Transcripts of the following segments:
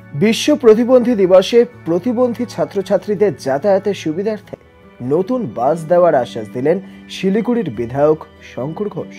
বিশ্ব প্রতিবন্ধী দিবসে প্রতিবন্ধী ছাত্রছাত্রীদের যাতায়াতের সুবিধার্থে নতুন বাস দেওয়ার আশ্বাস দিলেন শিলিগুড়ির বিধায়ক Shankar Ghosh.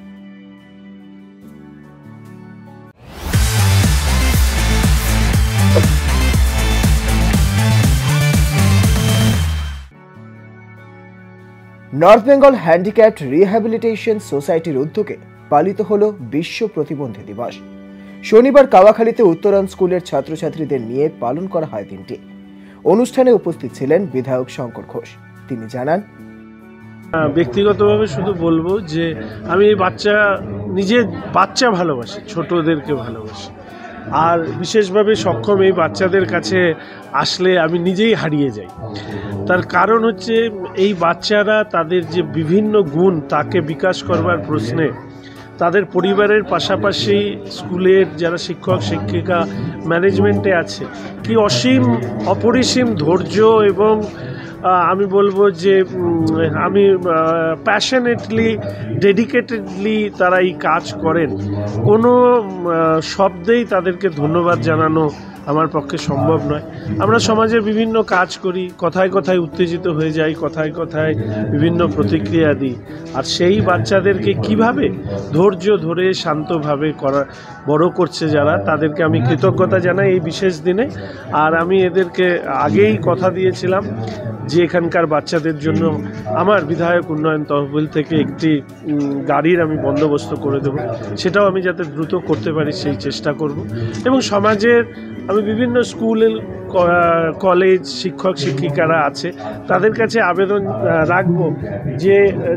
North Bengal handicapped rehabilitation সোসাইটির উদ্যোগে পালিত হল বিশ্ব প্রতিবন্ধী দিবস। শনিবার কাওয়াখালীতে উত্তরণ স্কুলের ছাত্রছাত্রীদের নিয়ে পালন করা হয় দিনটি। অনুষ্ঠানে উপস্থিত ছিলেন বিধায়ক শঙ্কর ঘোষ। তিনি জানান, ব্যক্তিগতভাবে শুধু বলবো যে আমি এই নিজের বাচ্চা ভালোবাসি, ছোটদেরকে ভালোবাসি, আর বিশেষভাবে সক্ষম এই বাচ্চাদের কাছে আসলে আমি নিজেই হারিয়ে যাই। তার কারণ হচ্ছে এই বাচ্চারা তাদের যে বিভিন্ন গুণ তাকে বিকাশ করবার প্রশ্নে তাদের পরিবারের পাশাপাশি স্কুলের যারা শিক্ষক শিক্ষিকা ম্যানেজমেন্টে আছে কি অপরিসীম ধৈর্য এবং আমি বলবো যে আমি প্যাশনেটলি ডেডিকেটেডলি তারা এই কাজ করেন। কোনো শব্দেই তাদেরকে ধন্যবাদ জানানো আমার পক্ষে সম্ভব নয়। আমরা সমাজে বিভিন্ন কাজ করি, কথায় কথায় উত্তেজিত হয়ে যাই, কথায় কথায় বিভিন্ন প্রতিক্রিয়া দিই, আর সেই বাচ্চাদেরকে কিভাবে ধৈর্য ধরে শান্তভাবে বড় করছে যারা, তাদেরকে আমি কৃতজ্ঞতা জানাই এই বিশেষ দিনে। আর আমি এদেরকে আগেই কথা দিয়েছিলাম যে এখানকার বাচ্চাদের জন্য আমার বিধায়ক উন্নয়ন তহবিল থেকে একটি গাড়ির আমি বন্দোবস্ত করে দেব, সেটাও আমি যাতে দ্রুত করতে পারি সেই চেষ্টা করব। এবং সমাজের আমি বিভিন্ন স্কুল কলেজ শিক্ষক শিক্ষিকারা আছে তাদের কাছে আবেদন রাখবো যে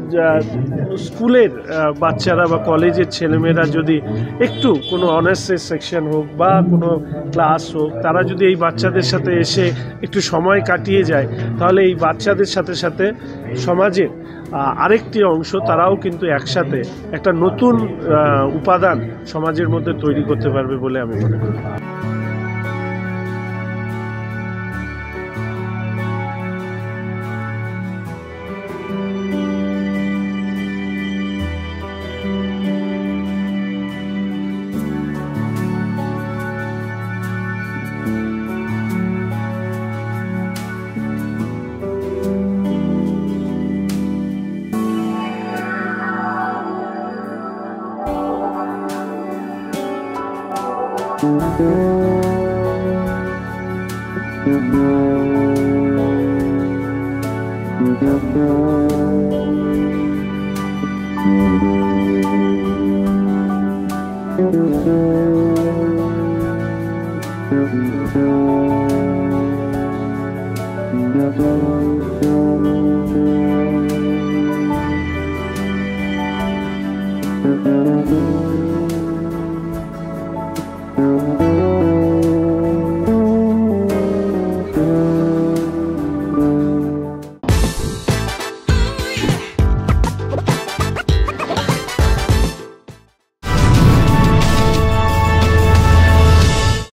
স্কুলের বাচ্চারা বা কলেজের ছেলেমেয়েরা যদি একটু কোনো অনার্সের সেকশন হোক বা কোনো ক্লাস হোক, তারা যদি এই বাচ্চাদের সাথে এসে একটু সময় কাটিয়ে যায়, তাহলে এই বাচ্চাদের সাথে সাথে সমাজের আরেকটি অংশ তারাও কিন্তু একসাথে একটা নতুন উপাদান সমাজের মধ্যে তৈরি করতে পারবে বলে আমি মনে করি।